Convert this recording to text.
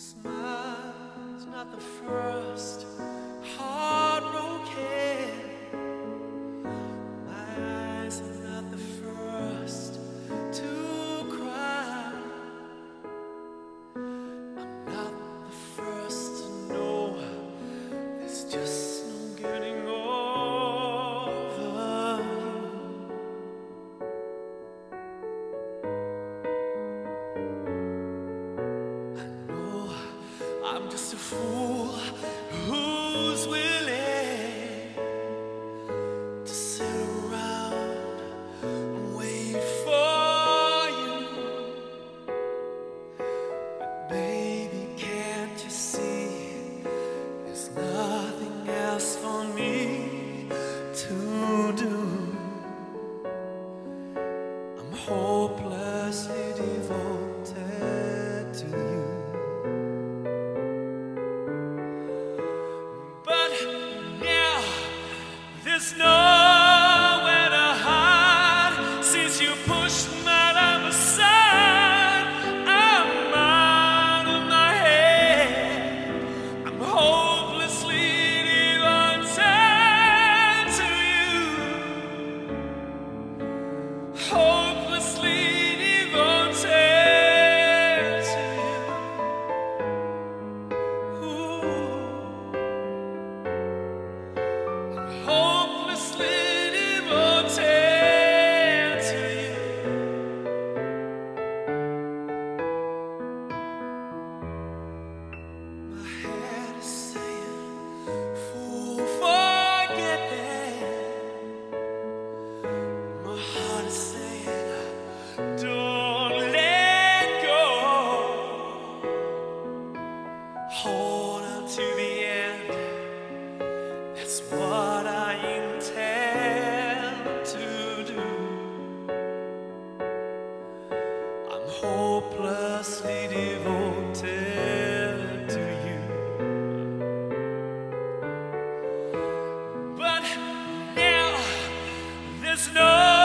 Smile's not the first heartbroken. My eyes are not the first to cry. I'm not the first to know there's just no getting over you. I'm just a fool who's willing to sit around and wait for you. But baby, can't you see there's nothing else for me to do? I'm hopelessly devoted to you. There's nowhere to hide since you pushed my love aside. I'm out of my head. I'm hopelessly devoted to you. Hopelessly devoted to you. Ooh. Hopelessly devoted to you. My head is saying, fool, forget that. My heart is saying, don't let go. Hold on to the end. That's what I intend to do. I'm hopelessly devoted to you. But now there's no